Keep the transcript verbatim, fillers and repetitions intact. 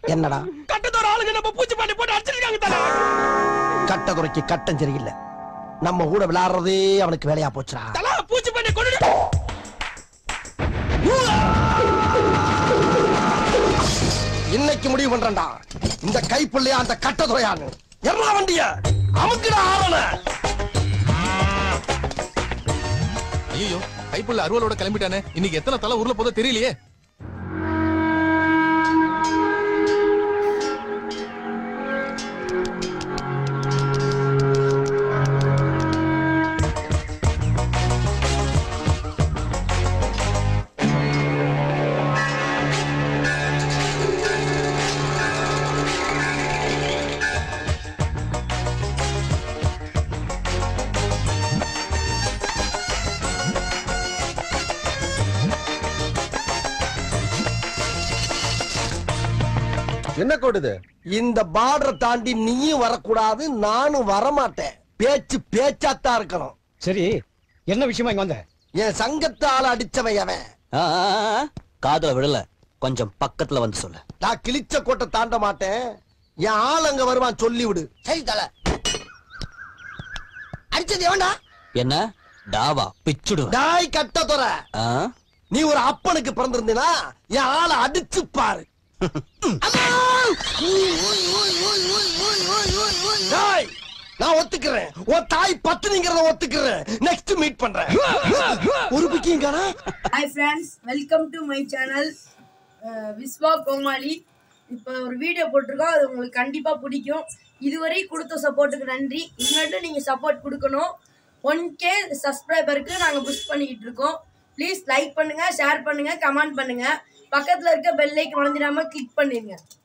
என்னடா கட்டத்தோட ஆளுங்க நம்ம பூச்சி பண்ணி போட்டு அடிச்சிருக்காங்க தல. கட்டதுரைக்கு கட்டம் சரியில்லை. நம்ம கூட விளையாடுறதே அவனுக்கு வேலையா போச்சுடா. தல பூச்சி பண்ணி கொண்டு இன்னைக்கு முடிவு பண்றேன்டா. இந்த கைப்புள்ளையா அந்த கட்டதுரையான்னு எல்லா வண்டிய அமுக்குடா ஆவன. ஐயோ கைப்புள்ள அருவலோட கிளம்பிட்டானே. இன்னைக்கு எத்தனை தலை ஊர்ல போதோ தெரியலையே. என்ன கோடுது? இந்த பார்டரை தாண்டி நீயும் வரக்கூடாது, நானும் வரமாட்டேன். பேச்சு பேச்சாத்தான் இருக்கணும். சரி, என்ன விஷயமா இங்க வந்த? என் சங்கத்தால அடிச்சவன் அவன். காதுல விடல, கொஞ்சம் பக்கத்துல வந்து சொல்லு. நான் கிழிச்ச கோட்டை தாண்ட மாட்டேன். என் ஆள் அங்க வருவான், சொல்லி விடு. சரி தல. அடிச்சது எவன்டா? என்ன டாவா பிச்சுடு. டாய் கட்டதுர, நீ ஒரு அப்பனுக்கு பிறந்திருந்தீனா என் ஆளை அடிச்சு பாரு. நான் ஒத்துக்கிறேன், உன் தாய் பத்துனிங்கிறத ஒத்துக்கிறேன். நெக்ஸ்ட் மீட் பண்றேன். ஒரு பிக்கிங்கானா? Hi friends, welcome to my channel Viswa Komali. இப்போ ஒரு வீடியோ போட்டிருக்கோம், அது உங்களுக்கு கண்டிப்பாக பிடிக்கும். இதுவரை கொடுத்த சப்போர்ட்டுக்கு நன்றி. இன்னும் நீங்கள் சப்போர்ட் கொடுக்கணும். ஒன் கே சப்ஸ்கிரைபருக்கு நாங்கள் புஷ் பண்ணிக்கிட்டு இருக்கோம். ப்ளீஸ் லைக் பண்ணுங்கள், ஷேர் பண்ணுங்கள், கமெண்ட் பண்ணுங்கள். பக்கத்தில் இருக்க பெல் ஐக்கன் மறந்துடாமல் கிளிக் பண்ணிடுங்க.